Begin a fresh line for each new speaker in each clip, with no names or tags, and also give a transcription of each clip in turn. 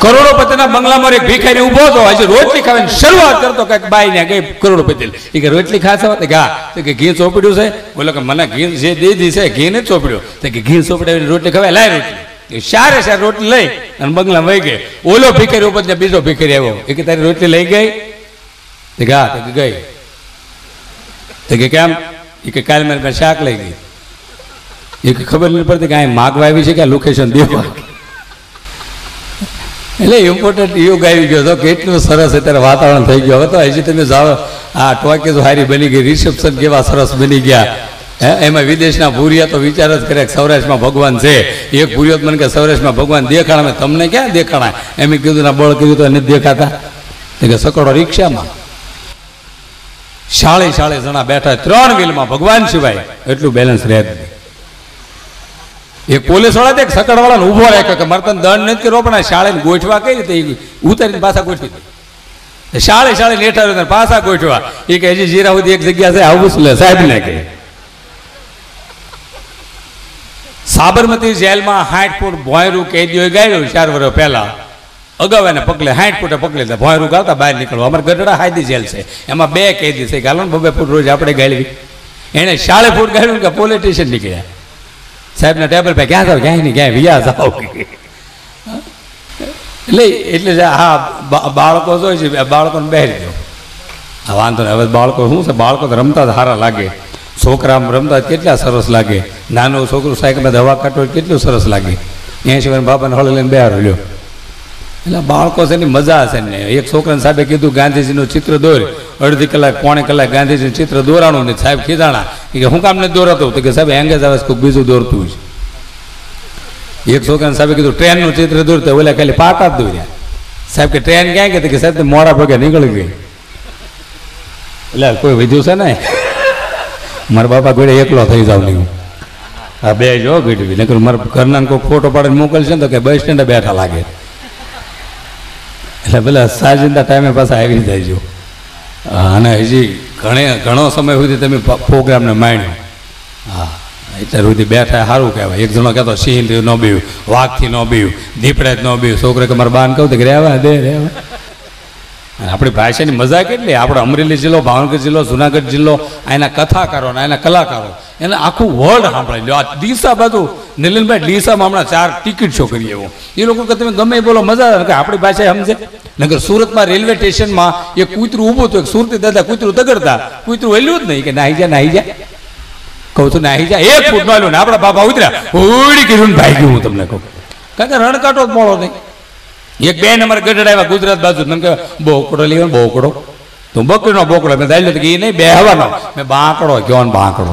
કરોડોપતિના બંગલામાં એક ભિખારી ઊભો હતો, હજી રોટલી ખાવાની શરૂઆત કરતો કે બાઈ ને ગઈ કરોડોપતિ કે રોટલી ખાશે કે ઘી ચોપડ્યું છે? બોલો કે મને ઘી જે દીધી છે ઘી ને ચોપડ્યો તો કે ઘી ચોપડાવીને રોટલી ખવાય, લાય રોટલી. સારે સાર રોટલી લઈ અને બંગલામાં વહી ગઈ. ઓલો ભિખારી ઉપર ને બીજો ભિખારી આવ્યો એ કે તારી રોટલી લઈ ગઈ? હા તો ગઈ. તો કે કેમ? એ કે કાલે મારી પાસે શાક લઈ ગઈ. એ ખબર નહીં પડતી કે અહીં માગવા આવી છે કે લોકેશન દેવા. એટલે ઇમ્પોર્ટન્ટ યુગ આવી ગયો હતો. કેટલું સરસ અત્યારે વાતાવરણ થઈ ગયું. હવે તો હજી તમે જાઓ આ ટોકીઝ હારી બની ગઈ, રિસેપ્શન કેવા સરસ બની ગયા. એમાં વિદેશના ભૂરિયા તો વિચાર જ કરે કે સૌરાષ્ટ્રમાં ભગવાન છે. એક ભૂરિયો મને કે સૌરાષ્ટ્રમાં ભગવાન દેખાણા, તમને ક્યાં દેખાણા? એમ કીધું ના બળ કીધું તો એને દેખાતા કે સકડો રિક્ષામાં 40 જણા બેઠા 3 વ્હીલમાં ભગવાન સિવાય એટલું બેલેન્સ રહે જ નહીં. એક પોલીસ વાળા એક સકડ વાળાને ઉભો રાખ્યો કે મારે તને દંડ નથી કરવો, પણ આ શાળાને ગોઠવા કઈ રીતે ઉતારીને પાછા ગોઠવી દે. શાળે નેઠા પાછા ગોઠવા. એ કે હજી જીરા સુધી એક જગ્યા છે આવું શું લે સાહેબ ને કે. સાબરમતી જેલમાં 60 ફૂટ ભોંયરું કેદીઓએ ગાળ્યું 4 વર્ષ પહેલા. અગાઉ એને પકડે 60 ફૂટે પકડી લીધા. ભોંયરું ગાળતા બહાર નીકળવા. અમારે ગઢડા હાયદી જેલ છે, એમાં 2 કેદી છે. ગાલો ને 2 ફૂટ રોજ આપણે ગાળવી. એને 40 ફૂટ ગાળ્યું કે પોલીસ સ્ટેશન નીકળ્યા. સાહેબના ટેબલ પર ક્યાં જાવ? ક્યાંય નહીં, ક્યાંય વ્યા જાઓ. એટલે હા બાળકો જોઈ છે, બાળકોને બેસી દો. હા વાંધો નહીં. હવે બાળકો શું છે, બાળકો તો રમતા સારા લાગે. છોકરા રમતા કેટલા સરસ લાગે. નાનું છોકરું સાયકલમાં દવા કાઢો કેટલું સરસ લાગે. 80 વર્ષ બાપાને હળ લઈને બેહારો લ્યો. એટલે બાળકો છે એની મજા હશે ને. એક છોકરાને સાહેબે કીધું ગાંધીજીનું ચિત્ર દોર. અડધી કલાક પોણે કલાક ગાંધીજીનું ચિત્ર દોરાણું નહીં. સાહેબ ખીજાણા કે હું કામ નથી દોરાતું? તો કે સાહેબ એંગેજ આવે કોઈ બીજું દોરતું છે. એક છોકરાને સાહેબે કીધું ટ્રેનનું ચિત્ર દોરતા, ઓલા ખાલી પાટા જ દોર્યા. સાહેબ કે ટ્રેન ક્યાં ગઈ? કે સાહેબ મોડા પગે નીકળી ગઈ. એટલે કોઈ વધ્યું છે ને મારા બાપા ગોળે એકલો થઈ જાવ નહીં. હા બે જો ગીટવી નકર મારા ઘરના કોઈ ફોટો પાડીને મોકલશે ને તો કે બસ સ્ટેન્ડે બેઠા લાગે. એટલે પેલા સાજિંદા ટાઈમે પાછા આવી જાય. અને હજી ઘણો સમય સુધી તમે પ્રોગ્રામને માણ્યો. હા અત્યાર સુધી બેઠા સારું કહેવાય. એક જણો કહેતો સિંહ ન બીયું, વાઘથી ન બીયું, દીપડે જ ન બીયું. છોકરે કે મારા બાને કહું કે રહેવા દે રહેવા. આપણી ભાષાની મજા કેટલી. આપણો અમરેલી જિલ્લો, ભાવનગર જિલ્લો, જુનાગઢ જિલ્લો, એના કથાકારો ને એના કલાકારો એને આખું વર્લ્ડ સાંભળી લો. આ ડીસા બાજુ નીલનભાઈ ડીસામાં હમણાં 4 ટિકિટ શો કરી એવો. એ લોકો કે તમે ગમે બોલો મજા આવે કે આપણી ભાષા સમજે. નગર સુરતમાં રેલવે સ્ટેશનમાં એક કૂતરું ઊભું હતું. એક સુરતી દાદા કૂતરું તગડતા, કૂતરું વેલ્યું જ નહીં કે નાહી જા કહું છું નાહી જા. 1 ફૂટ માલ્યું ને આપણા બાપા ઉતર્યા ઓડી કર્યું ને ભાઈ ગયું. હું તમને કહું કારણ કે રણકાટો જ મોડો નહીં. એક 2 નંબર ગઢડા આવ્યા ગુજરાત બાજુ. મને કહે બોકડો લેવાનો બોકડો. તો બકરીનો બોકડો મેં દાઈ લો કે એ નહીં બે હવાનો. મેં બાંકડો કયો ને બાંકડો.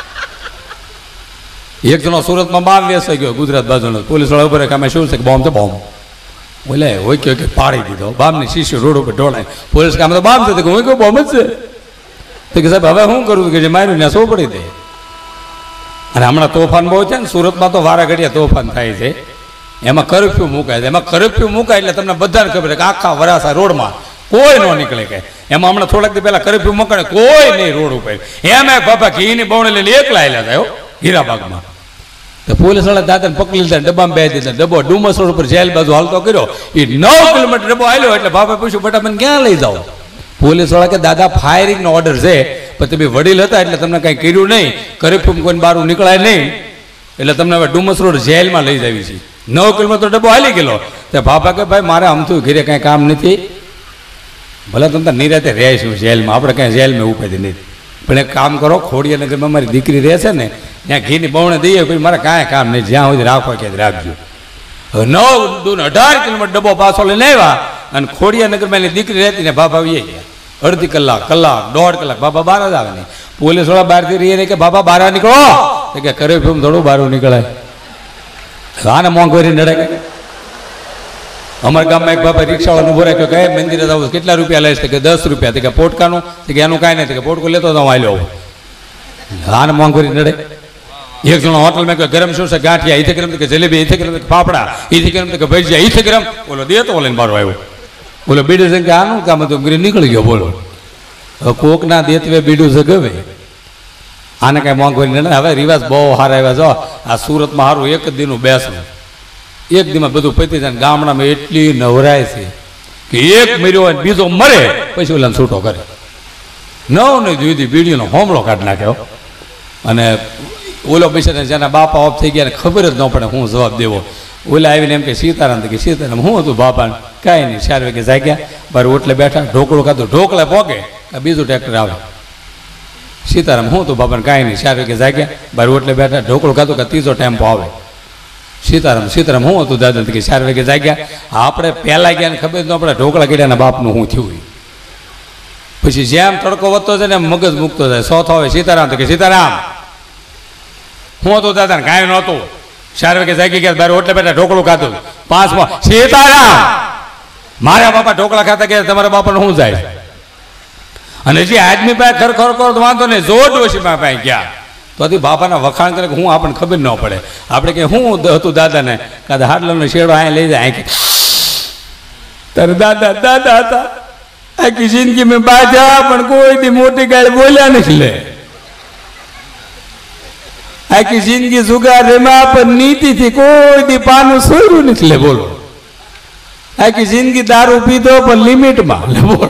એક જણો સુરતમાં બામ વેસાઈ ગયો ગુજરાત બાજુનો. પોલીસ વાળા ઉપર અમે શું છે કે બોમ્બ છે બોમ્બ. બોલે હોય કે પાડી દીધો. બામની શીશી રોડ ઉપર ઢોળાય. પોલીસ કામ તો બામ છે હું કહું બોમ્બ જ છે. તો કે સાહેબ હવે શું કરું કે જે માર્યું ને સો પડી દે. અને હમણાં તોફાન બહુ છે ને સુરતમાં તો વારા ઘડિયા તોફાન થાય છે. એમાં કરફ્યુ મુકાય છે. એમાં કરફ્યુ મુકાય એટલે તમને બધાને ખબર છે કે આખા વરાસા રોડમાં કોઈ ન નીકળે. કે એમાં હમણાં થોડાક દી પહેલા કરફ્યુ મુકાય કોઈ નહીં રોડ ઉપર. એમાં બાપા ઘીની બવણે લઈને એકલા આવેલા થયો હીરાબાગમાં. તો પોલીસ વાળા દાદાને પકડી લીધા, ડબ્બામાં બેસી દીધા. ડબ્બો ડુમસ રોડ ઉપર જેલ બાજુ હાલતો કર્યો. એ 9 કિલોમીટર ડબ્બો આવ્યો એટલે બાપા પૂછ્યું બટા મને ક્યાં લઈ જાઓ? પોલીસ વાળા કે દાદા ફાયરિંગનો ઓર્ડર છે પણ તમે વડીલ હતા એટલે તમને કાંઈ કર્યું નહીં. કરફ્યુ કોઈને બહાર નીકળાય નહીં એટલે તમને હવે ડુમસ રોડ જેલમાં લઈ જાવી છે. 9 કિલોમીટર ડબ્બો હાલી ગયેલો. તો બાપા કે ભાઈ મારે આમથું ઘરે કાંઈ કામ નથી. ભલે તમે નિરાતે રહીશું જેલમાં, આપણે કાંઈ જેલમાં ઉપાધી નથી. પણ એક કામ કરો, ખોડિયાનગરમાં મારી દીકરી રહે છે ને ત્યાં ઘીની બવણે દઈએ પછી મારે કાંઈ કામ નહીં. જ્યાં સુધી રાખો ક્યાંય રાખજો. હવે 9 દૂર 18 કિલોમીટર ડબ્બો પાછો લઈને આવ્યા અને ખોડિયાનગરમાં એની દીકરી રહેતી ને બાપા આવી ગયા. અડધી કલાક 1.5 કલાક બાપા બહાર જ આવે નહીં. પોલીસ વાળા બહારથી રહીએ કે બાપા બહાર નીકળો. તો કે કરે ફેમ થોડું બહાર નીકળાય. આને મોંઘવારી નડે. અમારા ગામમાં એક બાપા રિક્ષાવાળાને ઉભો રાખ્યો કે મંદિરે જાવ કેટલા રૂપિયા લઈશ? કે 10 રૂપિયા. કે પોટકાનું? કે એનું કાંઈ નથી. કે પોટકો લેતો તો આલ્યો. આને મોંઘવારી નડે. એક જણો હોટલમાં કે ગરમ શું છે? ગાંઠિયા ઈથે ગરમ, કે જલેબી ઈથે ગરમ, કે ફાફડા ઈથે ગરમ, કે ભજીયા ઈથે ગરમ. બોલો દેતો લઈને બારો આવ્યો. બોલો બીડું છે કે આનું કામ હતું નીકળી ગયો. બોલો કોકના દેતવે બીડું છે ગવે. આને કાંઈ મોંઘવારી નડે. હવે રિવાજ બહુ સારા આવ્યા. જો આ સુરતમાં સારું એક જ દીનું બેસવું. એક દીમાં બધું પતી જાય. ગામડામાં એટલી નવરાય છે કે એક મર્યો હોય બીજો મરે પછી ઓલા છૂટો કરે. નવ જુદી બીડીનો હોમલો કાઢી નાખ્યો. અને ઓલો પૈસા જેના બાપા ઓફ થઈ ગયા ખબર જ ન પડે હું જવાબ દેવો. ઓલા આવીને એમ કે સીતારામ કે સીતારામ હું હતું બાપા? કાંઈ નહીં, 4 વાગે જાગ્યા, બાર ઓટલે બેઠા, ઢોકળું ખાધું, ઢોકળે પોકે બીજું ટ્રેક્ટર આવે. સીતારામ હું હતું બાપાને? કાંઈ નહીં, 4 વાગે જાગ્યા, બાર ઓટલે બેઠા, ઢોકળું ખાધું કે ત્રીજો ટેમ્પો આવે. સીતારામ સીતારામ હું હતું દાદા? કે 4 વાગે જાગ્યા. આપણે પહેલાં ગયા ને ખબર ન પડે ઢોકળા કીડાના બાપનું હું થયું. પછી જેમ તડકો વધતો જાય ને મગજ મૂકતો જાય. સોથો આવે સીતારામ તો કે સીતારામ હું હતું દાદા? કાંઈ નહોતું, 4 વાગે જાગી ગયા, બાર ઓટલે બેઠા, ઢોકળું ખાધું. 5માં સીતારામ મારા બાપા ઢોકળા ખાતા ગયા, તમારા બાપાને શું જાય? અને જે આદમી પાસે ખર કરો તો વાંધો નહીં, જોર ડોશીમાં પાસે ગયા તો બાપાના વખાણ કરે કે હું આપણને ખબર ન પડે. આપણે કે હું હતું દાદાને? કાદા હાડલાનો શેડો અહીંયા લઈ જાય. તારે દાદા દાદા હતા, આખી જિંદગી મેં બાજા પણ કોઈ દી મોટી ગાડી બોલ્યા નથી. લે આખી જિંદગી જુગાર રેમાં પણ નીતિથી કોઈ દી પાનું સોર્યું નથી. લે બોલો, આખી જિંદગી દારૂ પીધો પણ લિમિટમાં. લે બોલો,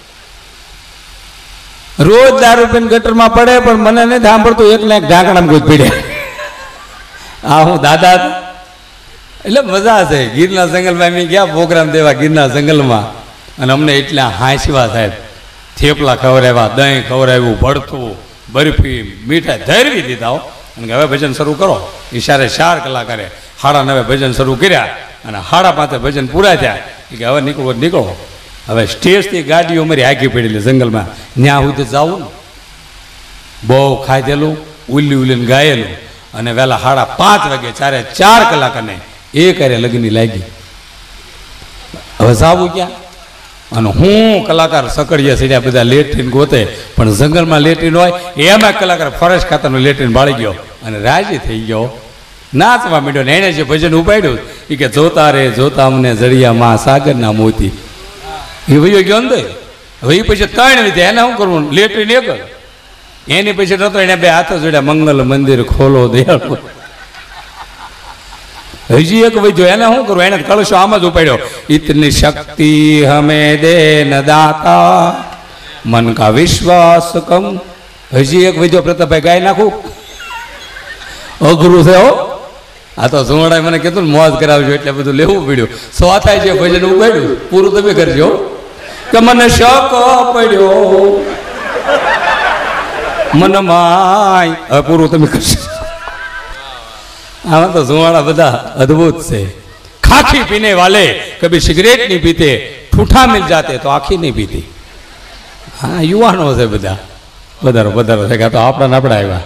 રોજ દારૂ પીને ગટરમાં પડે પણ મને નથી સાંભળતું, એકને એક ઢાંકણામાં કોઈ પીડ્યા. આ હું દાદા એટલે મજા છે. ગીરના જંગલમાં અમે ગયા પ્રોગ્રામ દેવા ગીરના જંગલમાં, અને અમને એટલા હાંસવા સાહેબ. થેપલા ખવડાવ્યા, દહીં ખવડાવ્યું, ભડથું, બરફી, મીઠાઈ ધરવી દીધા. અને હવે ભજન શરૂ કરો. ઈશારે 4 કલાકારે 9:30 ભજન શરૂ કર્યા અને 5:30 ભજન પૂરા થયા. કે હવે નીકળો. હવે સ્ટેજથી ગાડીઓ મારી આગી પડેલી જંગલમાં, ત્યાં સુધી જવું ને બહુ ખાધેલું, ઉલ્લીને ગાયેલું. અને વહેલા 5:30 વાગે 4 કલાકાને એક અરે લગ્ની લાગી. હવે જાવું ક્યાં? અને હું કલાકાર સકડીયા સીડ્યા બધા લેટ્રીન ગોતે, પણ જંગલમાં લેટ્રીન હોય એમાં કલાકાર ફરજ ખાતાનું લેટ્રીન બાળી ગયો અને રાજી થઈ ગયો. નાચવા માંડ્યો ને એને જે ભજન ઉપાડ્યું એ કે જોતા રે જોતા અમને જડિયામાં સાગરના મોતી. એ ભાઈઓ ગયો અંદર. હવે એ પછી 3 વિધે એને શું કરવું? લેટ્રીન એક એની પછી નતો, એને 2 હાથ જોડ્યા, મંગલ મંદિર ખોલો દયાળુ. હજી એક વૈદ્યો, એને શું કરવું? એને કળશો આમ જ ઉપાડ્યો, ઇતની શક્તિ હમે દે ન દાતા મન કા વિશ્વાસ કમ. હજી એક વૈદ્યો પ્રતાપભાઈ ગાય નાખું, અઘરું છે હો. આ તો સુવડાએ મને કીધું ને મોજ કરાવજો એટલે બધું લેવું પડ્યું. સો થાય છે ભજન ઉપાડ્યું, પૂરું તમે કરજો કે મને શક પડ્યો મનમાં. હવે પૂરું તમે કરશો. આમાં તો સુવાળા બધા અદ્ભુત છે. ખાખી પીને વાલે કભી સિગરેટ નહીં પીતે, ઠૂઠા મિલ જાતે તો આખી નહીં પીતી. હા, યુવાનો છે બધા. વધારો છે કે તો આપણા આવ્યા.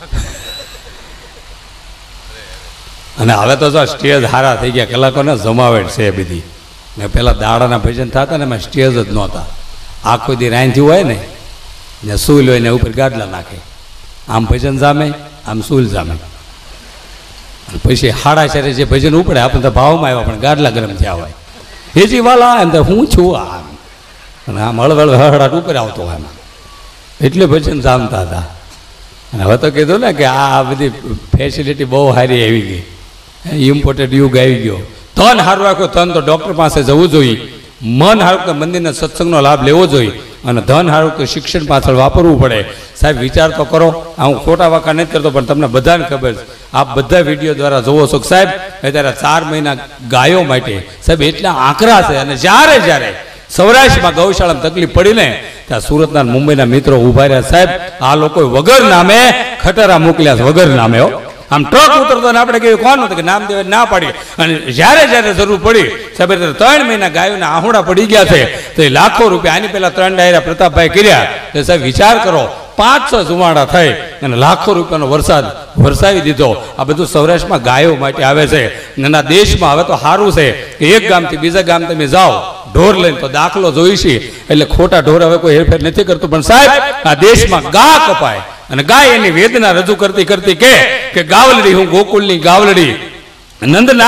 અને હવે તો જો સ્ટેજ હારા થઈ ગયા, કલાકોને જમાવેટ છે બધી. ને પેલા દાડાના ભજન થતા ને એમાં સ્ટેજ જ નહોતા. આખો દી રાંધ્યું હોય ને સૂલ હોય ને ઉપર ગાડલા નાખે, આમ ભજન જામે, આમ સૂલ જામે. પછી 4:30 જે ભજન ઉપડે આપણે તો ભાવમાં આવ્યા પણ ગાડલા ગરમ થયા હોય. હેજી વાલા એમ તો હું છું આમ, અને આમ હળવળ હળહળાટ ઉપર આવતો હોય એમાં. એટલે ભજન જામતા હતા. અને હવે તો કીધું ને કે આ બધી ફેસિલિટી બહુ સારી આવી ગઈ, ઇમ્પોર્ટેડ યુગ આવી ગયો. તન સારું રાખ્યો, તન તો ડૉક્ટર પાસે જવું જોઈએ. મન સારું તો મંદિરના સત્સંગનો લાભ લેવો જોઈએ. અને ધન સારું તો શિક્ષણ પાછળ વાપરવું પડે. સાહેબ વિચાર તો કરો. હું ખોટા વાંકા નથી કરતો પણ તમને બધાને ખબર છે. આપ બધા વિડીયો દ્વારા જોવો છો સાહેબ. અત્યારે 4 મહિના ગાયો માટે સાહેબ એટલા આંકડા છે. અને જ્યારે સૌરાષ્ટ્રમાં ગૌશાળામાં તકલીફ પડી ને ત્યાં સુરતના મુંબઈના મિત્રો ઉભા રહ્યા. સાહેબ આ લોકો વગર નામે ખટારા મોકલ્યા છે, વગર નામે હો. આમ ટ્રક ઉતરતો ને આપણે કહ્યું કોણ હતું કે નામ દેવા ના પાડી. અને જ્યારે જરૂર પડી સાહેબ 3 મહિના ગાયોના આહુડા પડી ગયા છે તો એ લાખો રૂપિયા. આની પહેલા 3 ડાયરા પ્રતાપભાઈ કર્યા. તો સાહેબ વિચાર કરો, 500 જુમાડા થઈ અને લાખો રૂપિયાનો વરસાદ વરસાવી દીધો. આ બધું સૌરાષ્ટ્રમાં ગાયો માટે આવે છે. નાના દેશમાં હવે તો સારું છે કે એક ગામથી બીજા ગામ તમે જાઓ ઢોર લઈને તો દાખલો જોઈશે, એટલે ખોટા ઢોર હવે કોઈ હેરફેર નથી કરતું. પણ સાહેબ આ દેશમાં ગા કપાય અને ગાય એની વેદના રજૂ કરતી કે ગાવલડી, હું ગોકુળની ગાવલડી, નંદના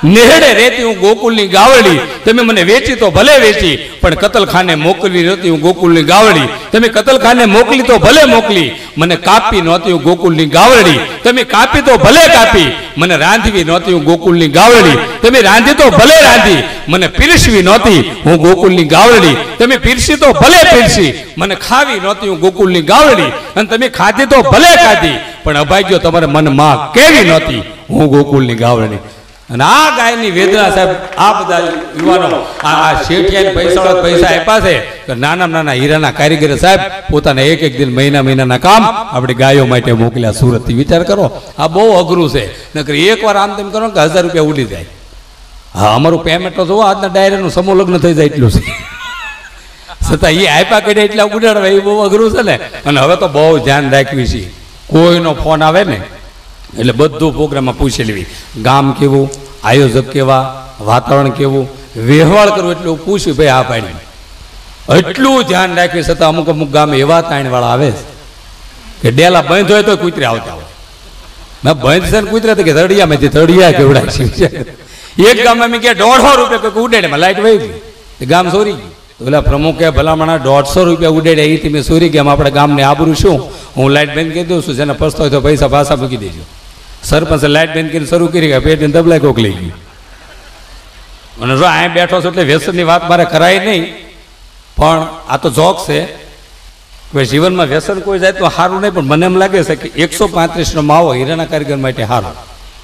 નેહડે રહેતી હું ગોકુલની ગાવડી, તમે મને વેચી તો ભલે વેચી, પણ કતલખાને મોકલવી નહોતી હું ગોકુલની ગાવડી. તમે કતલખાને મોકલી તો ભલે મોકલી, મને કાપી નહોતી હું ગોકુલની ગાવડી. તમે કાપી તો ભલે કાપી, મને રાંધવી નહોતી હું ગોકુલની ગાવડી. તમે રાંધી તો ભલે રાંધી, મને પીરસવી નહોતી હું ગોકુલની ગાવડી. તમે પીરસી તો ભલે પીરસી, મને ખાવી નહોતી હું ગોકુલની ગાવડી. અને તમે ખાધી તો ભલે ખાધી, પણ અભાગ્યો તમારે મને માં કેવી નહોતી હું ગોકુલની ગાવડી. અને આ ગાયની વેદના સાહેબ, આ બધા યુવાનો આ શેઠિયાને પૈસા આપ્યા છે કે નાના હીરાના કારીગર સાહેબ પોતાના એક દિન મહિનાના કામ આપણી ગાયો માટે મોકલ્યા સુરતથી. વિચાર કરો, આ બહુ અઘરું છે. નકર એકવાર આમ તેમ કરો કે 1000 રૂપિયા ઉડી જાય. હા, અમારું પેમેન્ટ તો જોવો, આજના ડાયરાનું સમૂહ લગ્ન થઈ જાય એટલું છે. છતાં એ આપ્યા કરે એટલા ઉડાડવા એ બહુ અઘરું છે ને. અને હવે તો બહુ ધ્યાન રાખવી છે. કોઈનો ફોન આવે ને એટલે બધું પ્રોગ્રામમાં પૂછી લેવી, ગામ કેવું, આયોજક કેવા, વાતાવરણ કેવું, વ્યવહાર કરવું એટલું પૂછ્યું, ભાઈ આ પાડી. એટલું ધ્યાન રાખવી છતાં અમુક ગામ એવા તાણવાળા આવે કે ડેલા બંધ હોય તો કૂતરે આવતા હોય. મેં બંધ છે ને કૂતરા કે તળિયામાંથી તળિયા કેવડાય છે. એક ગામમાં મેં કે 150 રૂપિયા કોઈ ઉડેડે, લાઈટ વહી ગઈ, ગામ સોરી ગયું. ઓલા પ્રમુખે ભલામણા 150 રૂપિયા ઉડેડે, એ તમે સોરી ગયા, આપણે ગામને આબરું શું, હું લાઈટ બંધ કરી દઉં છું, જેને પસ્તો હોય તો પૈસા પાછા મૂકી દેજો. સરપંચે લાઈટ બંધ કરીને શરૂ કરી ગયા, પેટને દબલાઈ કોક લઈ ગયું. અને જો અહીં બેઠો છો એટલે વ્યસનની વાત મારે કરાય નહીં, પણ આ તો જોક છે. ભાઈ જીવનમાં વ્યસન કોઈ જાય તો સારું નહીં, પણ મને એમ લાગે છે કે 135નો માવો હીરાના કારીગર માટે સારો.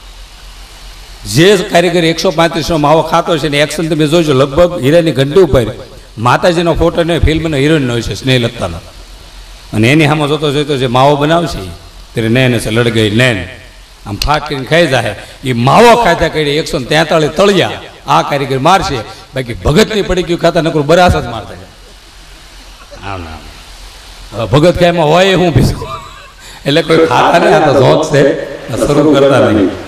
જે કારીગર 135નો માવો ખાતો છે ને એક્શન તમે જોજો, લગભગ હીરાની ઘંટી ઉપર માતાજીનો ફોટો ને ફિલ્મનો હિરોઈન હોય છે સ્નેહલતાનો. અને એની સામે જોતો જે માવો બનાવશે ત્યારે નેન છે લડ ગઈ નેન, આમ ફાટ કરીને ખાઈ જાય. એ માવો ખાતા કરી 143 તળિયા આ કારીગર મારશે, બાકી ભગતની પડી ગયું ખાતા નકરું બરાસ જ મારતા જાય. આમ ના ભગત ખાયમાં હોય હું પીશું એટલે કોઈ ખાતા નહીં, આ તો જોક છે, શરૂ કરતા નહીં.